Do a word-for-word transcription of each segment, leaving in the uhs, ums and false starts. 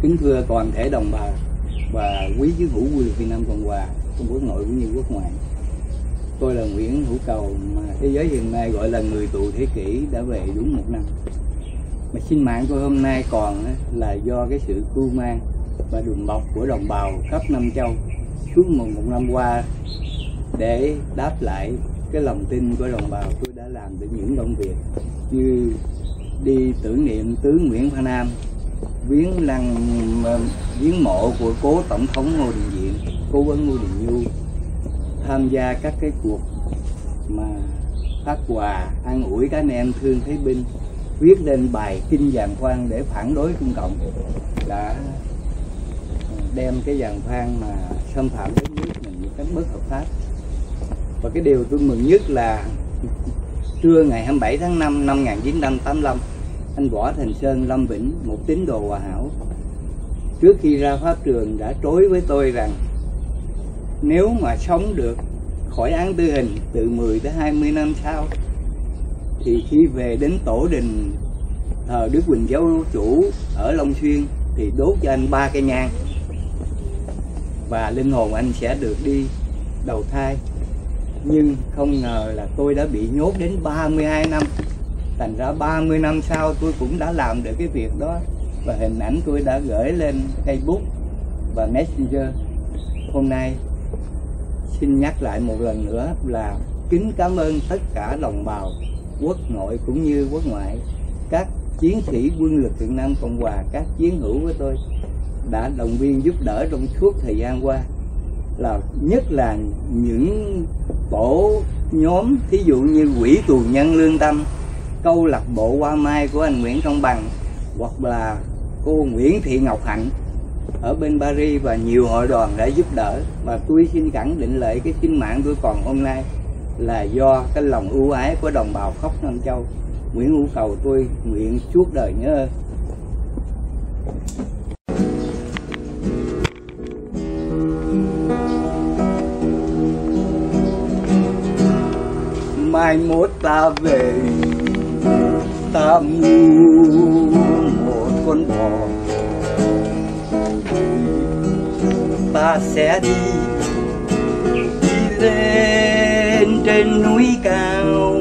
Kính thưa toàn thể đồng bào và quý chiến hữu quân lực Việt Nam Cộng Hòa, trong quốc nội cũng như quốc ngoại. Tôi là Nguyễn Hữu Cầu, mà thế giới hiện nay gọi là người tù thế kỷ, đã về đúng một năm. Mà sinh mạng tôi hôm nay còn là do cái sự cưu mang và đùm bọc của đồng bào khắp năm châu suốt một, một năm qua, để đáp lại cái lòng tin của đồng bào. Tôi đã làm được những công việc như đi tưởng niệm tướng Nguyễn Phan Nam, viếng lăng viếng mộ của cố tổng thống Ngô Đình Diệm, cố vấn Ngô Đình Nhu, tham gia các cái cuộc mà phát quà an ủi các anh em thương thấy binh, viết lên bài kinh giàn khoan để phản đối Trung Cộng, đã đem cái giàn khoan mà xâm phạm đất nước mình một cách bất hợp pháp. Và cái điều tôi mừng nhất là trưa ngày hai mươi bảy tháng năm năm một nghìn chín trăm tám mươi lăm, anh Võ Thành Sơn Lâm Vĩnh, một tín đồ hòa hảo, trước khi ra pháp trường đã trối với tôi rằng nếu mà sống được khỏi án tử hình từ mười tới hai mươi năm sau, thì khi về đến tổ đình thờ Đức Quỳnh Giáo Chủ ở Long Xuyên thì đốt cho anh ba cây nhang và linh hồn anh sẽ được đi đầu thai. Nhưng không ngờ là tôi đã bị nhốt đến ba mươi hai năm. Thành ra ba mươi năm sau tôi cũng đã làm được cái việc đó, và hình ảnh tôi đã gửi lên Facebook và Messenger. Hôm nay xin nhắc lại một lần nữa là kính cảm ơn tất cả đồng bào quốc nội cũng như quốc ngoại, các chiến sĩ quân lực Việt Nam Cộng Hòa, các chiến hữu của tôi đã động viên giúp đỡ trong suốt thời gian qua, là nhất là những tổ nhóm thí dụ như Quỹ Tù Nhân Lương Tâm, câu lạc bộ Hoa Mai của anh Nguyễn Công Bằng, hoặc là cô Nguyễn Thị Ngọc Hạnh ở bên Paris, và nhiều hội đoàn đã giúp đỡ. Và tôi xin khẳng định lại cái sinh mạng tôi còn hôm nay là do cái lòng ưu ái của đồng bào khắp Nam Châu. Nguyễn Hữu Cầu tôi nguyện suốt đời nhớ ơn. Mai mốt ta về, ta mua một con bò, ta sẽ đi đi lên trên núi cao.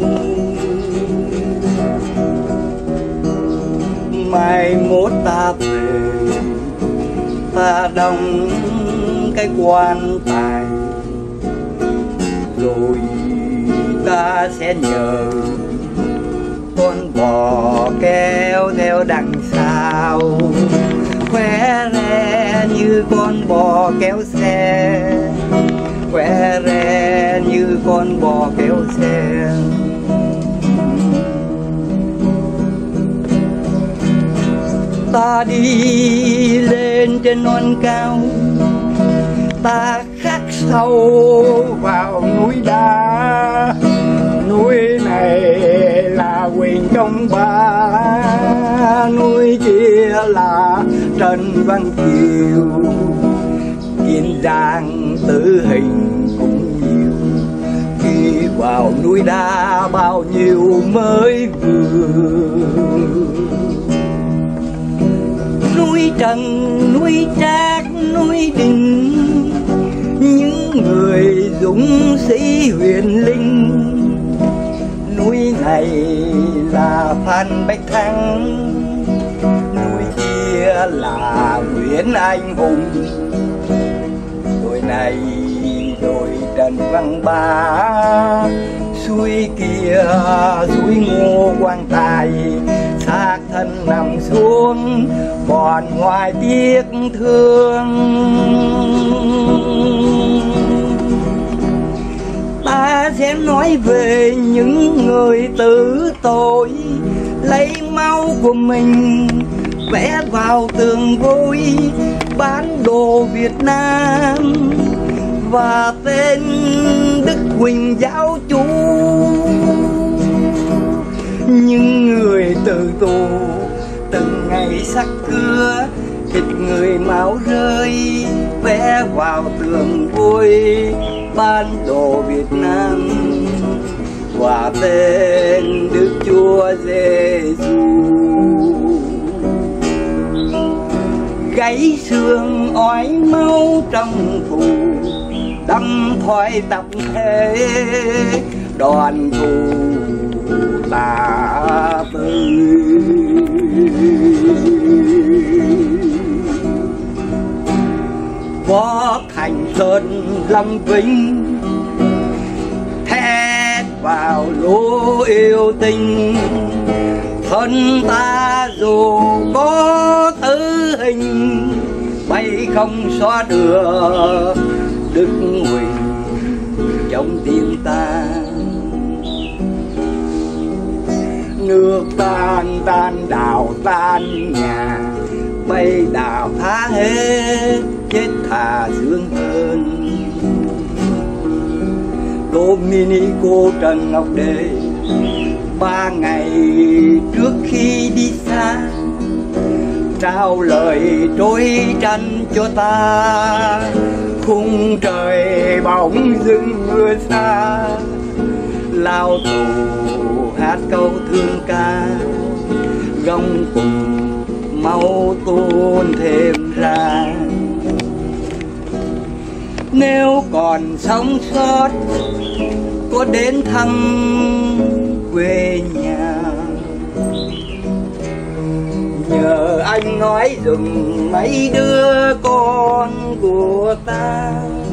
Mai mốt ta về, ta đóng cái quan tài, rồi ta sẽ nhờ con bò kéo theo đằng sau, khoe re như con bò kéo xe, khoe re như con bò kéo xe. Ta đi lên trên non cao, ta khắc sâu vào núi đá. Núi này là Quyền Công Ba, núi kia là Trần Văn Kiều. Kiên Giang tử hình cũng nhiều, khi vào núi đá bao nhiêu mới vừa. Núi Trần, núi Trác, núi Đình, những người dũng sĩ huyền linh. Núi này là Phan Bách Thăng, núi kia là Nguyễn Anh Hùng. Đồi này đồi Trần Văn Bá, suối kia suối Ngô Quang Tài. Xác thân nằm xuống còn hoài tiếc thương. Ta sẽ nói về những người tử tội, lấy máu của mình vẽ vào tường vôi bán đồ Việt Nam, và tên Đức Quỳnh Giáo Chủ. Những người tử tù từng ngày sắc cưa, thịt người máu rơi vẽ vào tường vôi bán đồ Việt Nam, và tên Đức Chúa Giêsu. gãy xương oái máu trong phù đâm thoái tập thể đoàn tù tà tư. Võ Thành Sơn Lâm Vinh thét vào lũ yêu tình, thân ta dù có tử hình bay không xóa được đức huỳnh trong tim ta. Nước tan tan đảo tan nhà, bay đảo tha hết chết thà sướng hơn. Cô Mini cô Trần Ngọc Đề ba ngày trước khi đi xa trao lời trôi tranh cho ta, khung trời bỗng dưng mưa xa, lao tù hát câu thương ca, gông cùng mau tuôn thêm ra. Nếu còn sống sót có đến thăm quê nhà, nhờ anh nói dùm mấy đứa con của ta.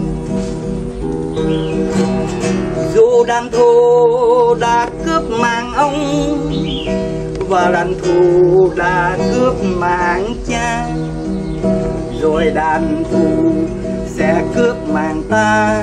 Dù đàn thù đã cướp mạng ông và đàn thù đã cướp mạng cha, rồi đàn thù sẽ cướp mạng ta.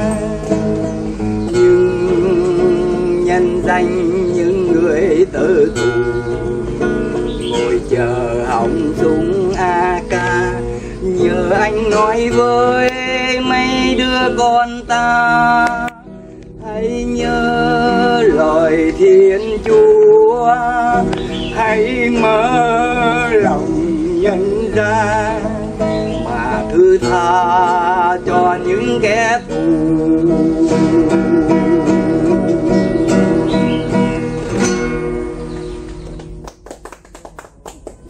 Nhưng nhân danh những người tử tù ngồi chờ họng súng a ca, nhờ anh nói với mấy đứa con ta hãy nhớ lời Thiên Chúa, hãy mở lòng nhân ra mà thứ tha cho những kẻ thù